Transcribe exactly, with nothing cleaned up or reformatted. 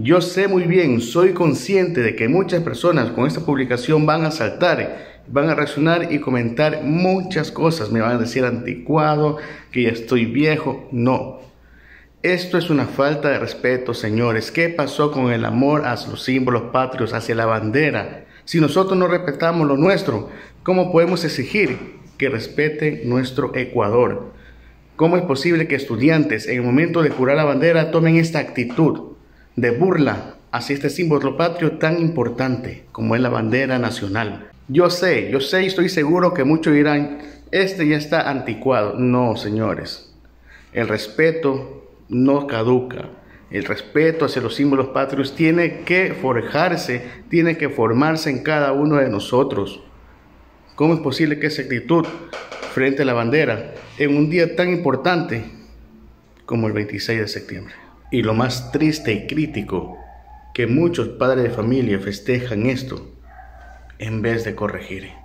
Yo sé muy bien, soy consciente de que muchas personas con esta publicación van a saltar, van a reaccionar y comentar muchas cosas. Me van a decir anticuado, que ya estoy viejo. No. Esto es una falta de respeto, señores. ¿Qué pasó con el amor hacia los símbolos patrios, hacia la bandera? Si nosotros no respetamos lo nuestro, ¿cómo podemos exigir que respeten nuestro Ecuador? ¿Cómo es posible que estudiantes en el momento de jurar la bandera tomen esta actitud de burla hacia este símbolo patrio tan importante como es la bandera nacional? Yo sé, yo sé y estoy seguro que muchos dirán, este ya está anticuado. No, señores, el respeto no caduca. El respeto hacia los símbolos patrios tiene que forjarse, tiene que formarse en cada uno de nosotros. ¿Cómo es posible que esa actitud frente a la bandera en un día tan importante como el veintiséis de septiembre? Y lo más triste y crítico, que muchos padres de familia festejan esto en vez de corregir.